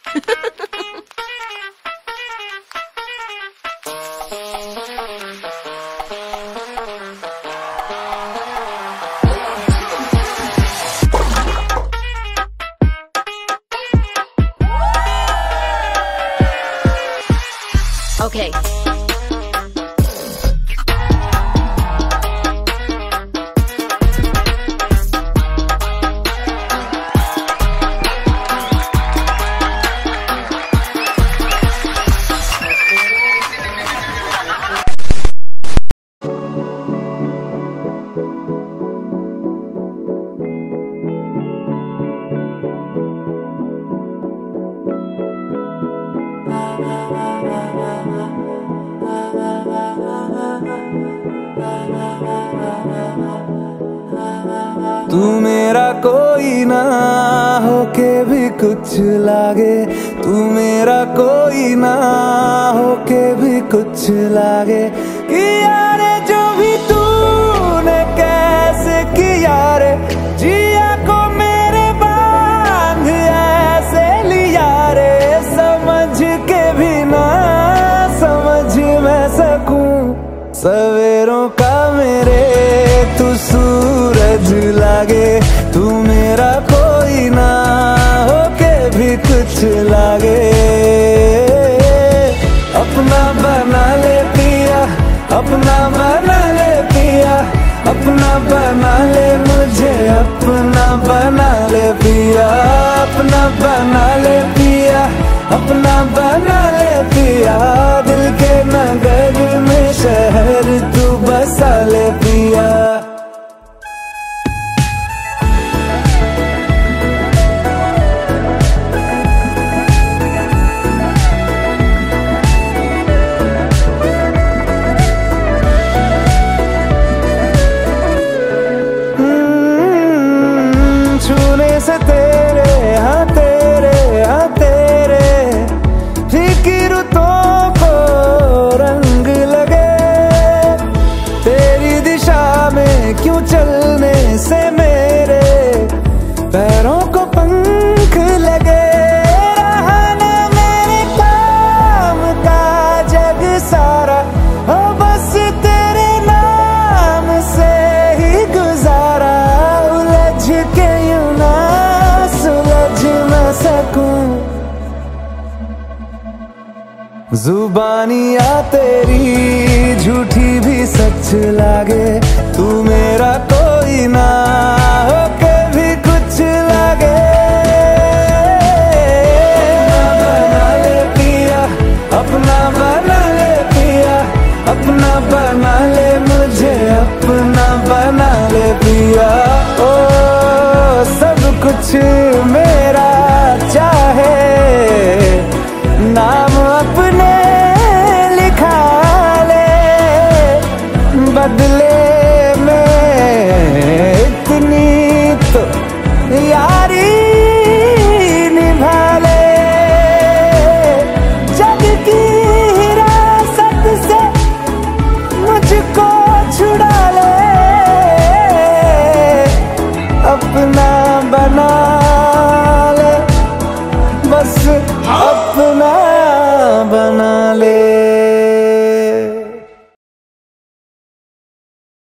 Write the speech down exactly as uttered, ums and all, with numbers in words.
Okay. तू मेरा कोई ना होके भी कुछ लागे, तू मेरा कोई ना होके भी कुछ लागे। किया रे जो भी तूने कैसे किया रे, जिया को मेरे बांध ऐसे लिया रे। समझ के भी ना समझ मैं सकूं, सवेरों का मेरे तू सूरज लागे। तू मेरा कोई ना होके भी कुछ लागे। अपना बना ले पिया, अपना बना ले पिया, अपना बना ले मुझे, अपना बना ले पिया, अपना बना ले पिया, अपना बना ले पिया। दिल के नगर में शहर तू बसा ले पिया। छूने से तेरे हाँ तेरे हाँ तेरे फीकी रुतों को रंग लगे। तेरी दिशा में क्यों चलने से मेरे पैरों को पंख लगे। रहा ना मेरे काम का जग सारा, हो बस तेरे नाम से ही गुजारा। उलझ के यूं ना सुलझ ना सकूं, जुबानियाँ तेरी झूठी भी सच लागे। तू मेरा कोई ना